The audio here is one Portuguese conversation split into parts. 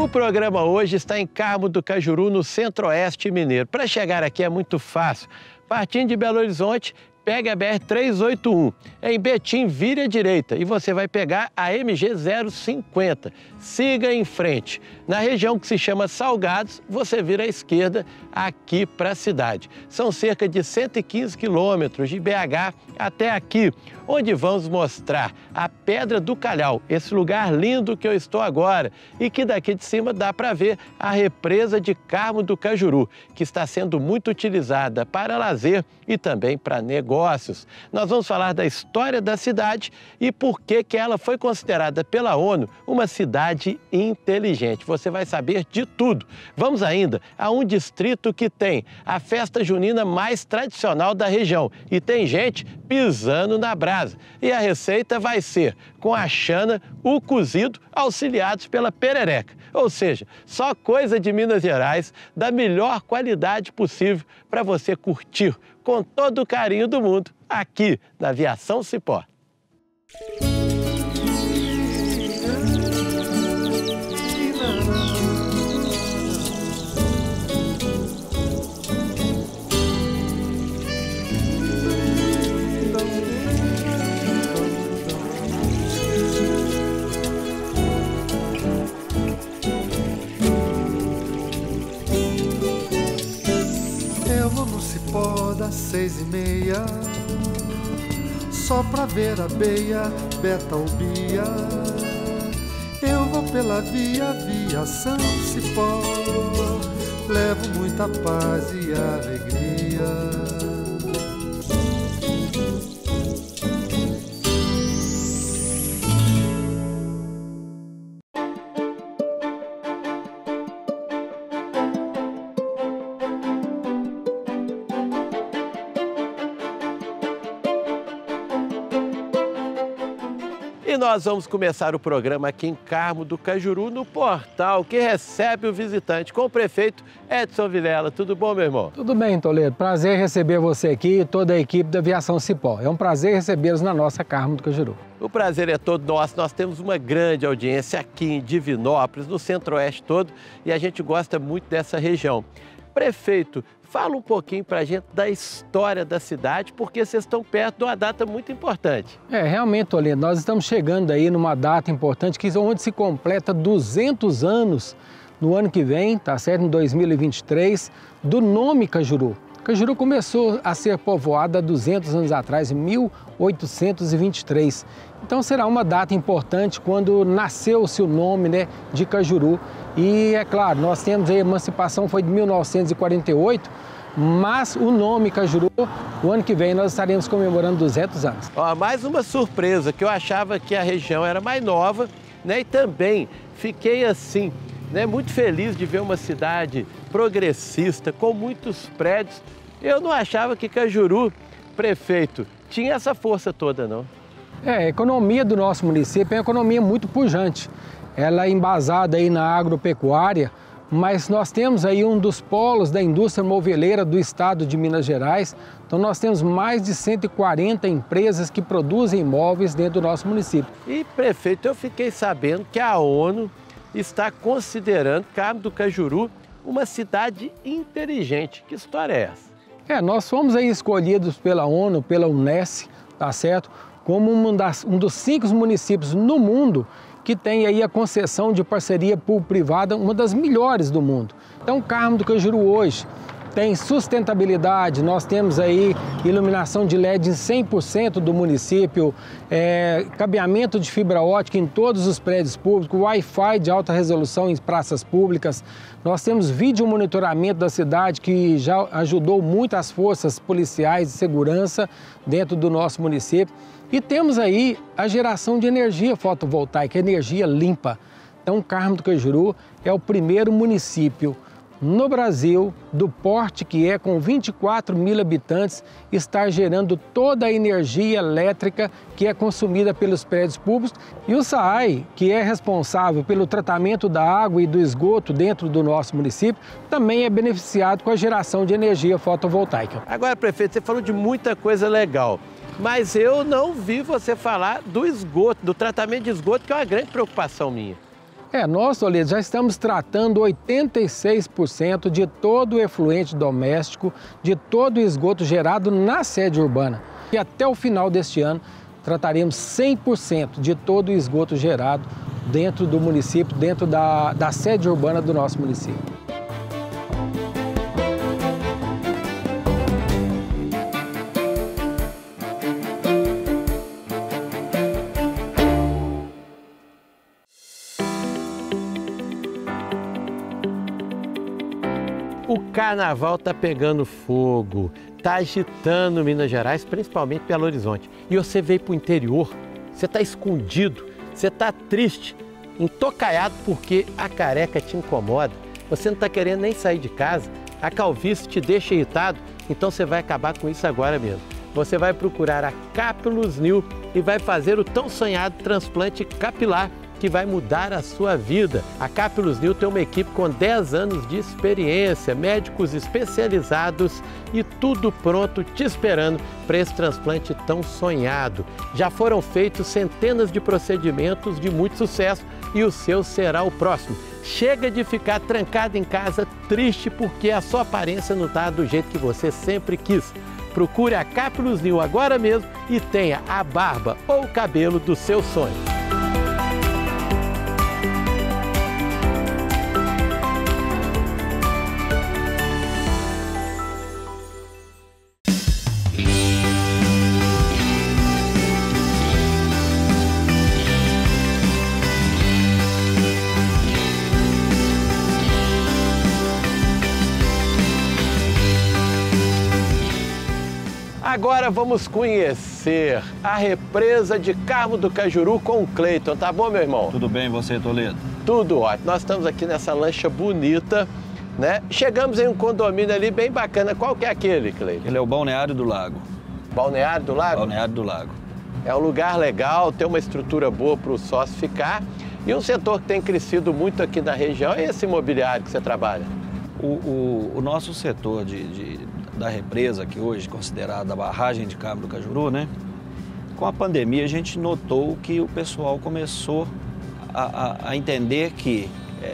O programa hoje está em Carmo do Cajuru, no Centro-Oeste mineiro. Para chegar aqui é muito fácil. Partindo de Belo Horizonte, pegue a BR-381. Em Betim, vire à direita e você vai pegar a MG 050. Siga em frente. Na região que se chama Salgados, você vira à esquerda aqui para a cidade. São cerca de 115 quilômetros de BH até aqui, onde vamos mostrar a Pedra do Calhau, esse lugar lindo que eu estou agora e que daqui de cima dá para ver a represa de Carmo do Cajuru, que está sendo muito utilizada para lazer e também para negócios. Nós vamos falar da história da cidade e por que ela foi considerada pela ONU uma cidade inteligente. Você vai saber de tudo. Vamos ainda a um distrito que tem a festa junina mais tradicional da região e tem gente pisando na brasa. E a receita vai ser com a chana, o cozido, auxiliados pela perereca. Ou seja, só coisa de Minas Gerais, da melhor qualidade possível para você curtir com todo o carinho do mundo aqui na Aviação Cipó. Eu vou no Cipó das 6h30, só pra ver a beia, Beta ou Bia. Eu vou pela via Aviação Cipó, levo muita paz e alegria. E nós vamos começar o programa aqui em Carmo do Cajuru, no portal que recebe o visitante, com o prefeito Edson Vilela. Tudo bom, meu irmão? Tudo bem, Toledo. Prazer receber você aqui e toda a equipe da Aviação Cipó. É um prazer recebê-los na nossa Carmo do Cajuru. O prazer é todo nosso. Nós temos uma grande audiência aqui em Divinópolis, no Centro-Oeste todo, e a gente gosta muito dessa região. Prefeito, fala um pouquinho para a gente da história da cidade, porque vocês estão perto de uma data muito importante. Realmente, Toledo, nós estamos chegando aí numa data importante, onde se completa 200 anos no ano que vem, tá certo? Em 2023, do nome Cajuru. Cajuru começou a ser povoada há 200 anos atrás, em 1823. Então será uma data importante quando nasceu-se o nome, né, de Cajuru. E é claro, nós temos aí a emancipação foi de 1948, mas o nome Cajuru, o ano que vem nós estaremos comemorando 200 anos. Ó, mais uma surpresa, que eu achava que a região era mais nova, né, e também fiquei assim, né, muito feliz de ver uma cidade progressista, com muitos prédios. Eu não achava que Cajuru, prefeito, tinha essa força toda, não. A economia do nosso município é uma economia muito pujante. Ela é embasada aí na agropecuária, mas nós temos aí um dos polos da indústria moveleira do estado de Minas Gerais. Então nós temos mais de 140 empresas que produzem móveis dentro do nosso município. E, prefeito, eu fiquei sabendo que a ONU está considerando Carmo do Cajuru uma cidade inteligente. Que história é essa? Nós fomos aí escolhidos pela ONU, pela Unesco, tá certo? Como um dos 5 municípios no mundo que tem aí a concessão de parceria público-privada, uma das melhores do mundo. Então, Carmo do Cajuru hoje tem sustentabilidade, nós temos aí iluminação de LED em 100% do município, cabeamento de fibra ótica em todos os prédios públicos, Wi-Fi de alta resolução em praças públicas, nós temos vídeo monitoramento da cidade que já ajudou muito as forças policiais de segurança dentro do nosso município e temos aí a geração de energia fotovoltaica, energia limpa. Então, Carmo do Cajuru é o primeiro município no Brasil, do porte que é, com 24 mil habitantes, está gerando toda a energia elétrica que é consumida pelos prédios públicos. E o SAAI, que é responsável pelo tratamento da água e do esgoto dentro do nosso município, também é beneficiado com a geração de energia fotovoltaica. Agora, prefeito, você falou de muita coisa legal, mas eu não vi você falar do esgoto, do tratamento de esgoto, que é uma grande preocupação minha. Nós, Toledo, já estamos tratando 86% de todo o efluente doméstico, de todo o esgoto gerado na sede urbana. E até o final deste ano, trataremos 100% de todo o esgoto gerado dentro do município, dentro da sede urbana do nosso município. O carnaval tá pegando fogo, tá agitando Minas Gerais, principalmente Belo Horizonte. E você veio para o interior, você tá escondido, você tá triste, entocaiado porque a careca te incomoda, você não tá querendo nem sair de casa, a calvície te deixa irritado, então você vai acabar com isso agora mesmo. Você vai procurar a Capulus New e vai fazer o tão sonhado transplante capilar, que vai mudar a sua vida. A Capulus New tem uma equipe com 10 anos de experiência, médicos especializados e tudo pronto te esperando para esse transplante tão sonhado. Já foram feitos centenas de procedimentos de muito sucesso e o seu será o próximo. Chega de ficar trancado em casa triste porque a sua aparência não está do jeito que você sempre quis. Procure a Capulus New agora mesmo e tenha a barba ou o cabelo do seu sonho. Agora vamos conhecer a represa de Carmo do Cajuru com o Cleiton. Tá bom, meu irmão? Tudo bem, você, Toledo? Tudo ótimo. Nós estamos aqui nessa lancha bonita, né? Chegamos em um condomínio ali bem bacana. Qual que é aquele, Cleiton? Ele é o Balneário do Lago. Balneário do Lago? Balneário do Lago. É um lugar legal, tem uma estrutura boa para o sócio ficar. E um setor que tem crescido muito aqui na região é esse imobiliário que você trabalha. O nosso setor da represa, que hoje é considerada a barragem de Carmo do Cajuru, né? Com a pandemia a gente notou que o pessoal começou a entender que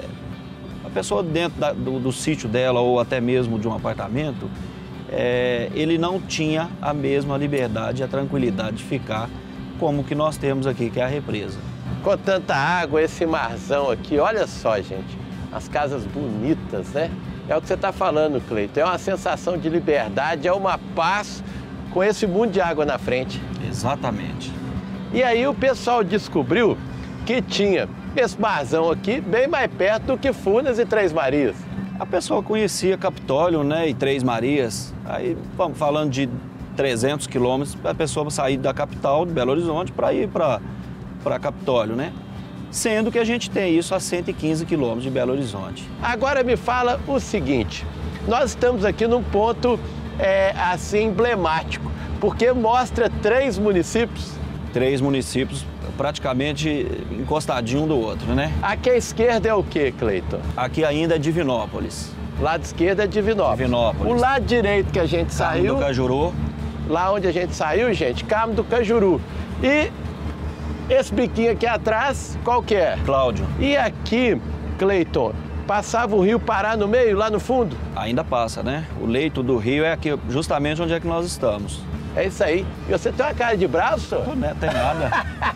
a pessoa dentro do sítio dela ou até mesmo de um apartamento, ele não tinha a mesma liberdade e a tranquilidade de ficar como que nós temos aqui, que é a represa. Com tanta água, esse marzão aqui, olha só, gente, as casas bonitas, né? É o que você está falando, Cleiton. É uma sensação de liberdade, é uma paz com esse mundo de água na frente. Exatamente. E aí o pessoal descobriu que tinha esse marzão aqui bem mais perto do que Furnas e Três Marias. A pessoa conhecia Capitólio, né, e Três Marias. Aí, vamos falando de 300 quilômetros, a pessoa sair da capital, de Belo Horizonte, para ir para Capitólio, né? Sendo que a gente tem isso a 115 quilômetros de Belo Horizonte. Agora me fala o seguinte, nós estamos aqui num ponto assim emblemático, porque mostra 3 municípios. 3 municípios praticamente encostadinho um do outro, né? Aqui à esquerda é o quê, Cleiton? Aqui ainda é Divinópolis. Lado esquerdo é Divinópolis. Divinópolis. O lado direito que a gente saiu... Carmo do Cajuru. Lá onde a gente saiu, gente, Carmo do Cajuru. E esse biquinho aqui atrás, qual que é? Cláudio. E aqui, Cleiton, passava o rio Pará no meio, lá no fundo? Ainda passa, né? O leito do rio é aqui, justamente onde é que nós estamos. É isso aí. E você tem uma cara de bravo, senhor? Não, não tem nada.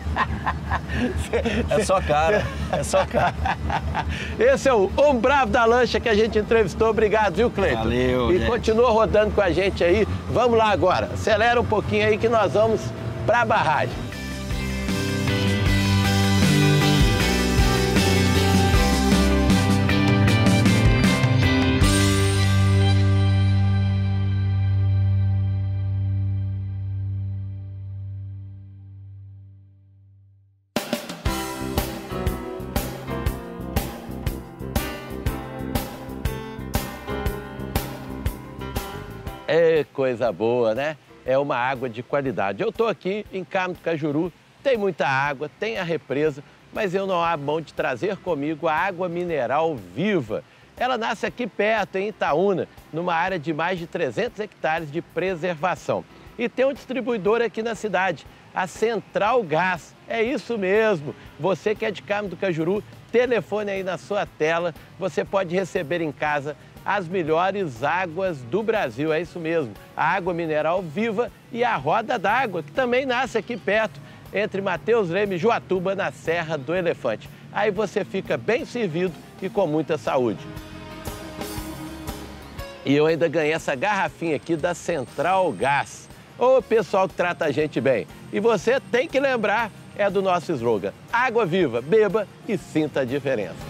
É só cara, é só cara. Esse é o homem bravo da lancha que a gente entrevistou. Obrigado, viu, Cleiton? Valeu, E gente. continua rodando com a gente aí. Vamos lá agora. Acelera um pouquinho aí que nós vamos para a barragem. É coisa boa, né? É uma água de qualidade. Eu estou aqui em Carmo do Cajuru, tem muita água, tem a represa, mas eu não abro mão de trazer comigo a água mineral viva. Ela nasce aqui perto, em Itaúna, numa área de mais de 300 hectares de preservação. E tem um distribuidor aqui na cidade, a Central Gás. É isso mesmo. Você que é de Carmo do Cajuru, telefone aí na sua tela. Você pode receber em casa as melhores águas do Brasil. É isso mesmo. A água mineral viva e a roda d'água, que também nasce aqui perto, entre Mateus Leme e Juatuba, na Serra do Elefante. Aí você fica bem servido e com muita saúde. E eu ainda ganhei essa garrafinha aqui da Central Gás. Ô, pessoal que trata a gente bem. E você tem que lembrar, é do nosso slogan: água viva, beba e sinta a diferença.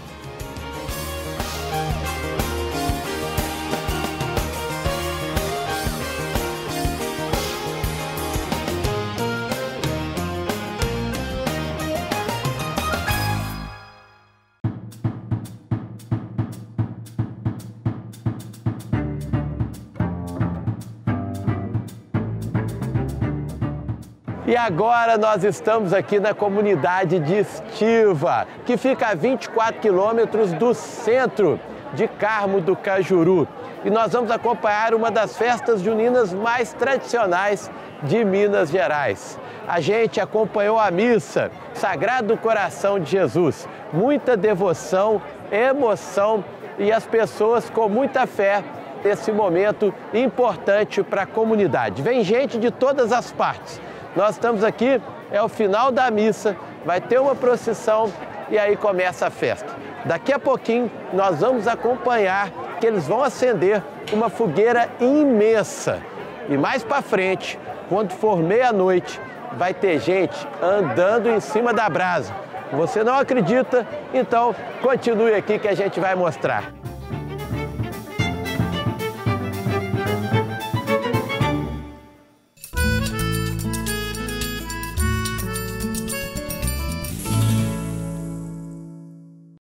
E agora nós estamos aqui na comunidade de Estiva, que fica a 24 quilômetros do centro de Carmo do Cajuru. E nós vamos acompanhar uma das festas juninas mais tradicionais de Minas Gerais. A gente acompanhou a missa Sagrado Coração de Jesus. Muita devoção, emoção e as pessoas com muita fé nesse momento importante para a comunidade. Vem gente de todas as partes. Nós estamos aqui, é o final da missa, vai ter uma procissão e aí começa a festa. Daqui a pouquinho nós vamos acompanhar que eles vão acender uma fogueira imensa. E mais para frente, quando for meia-noite, vai ter gente andando em cima da brasa. Você não acredita? Então continue aqui que a gente vai mostrar.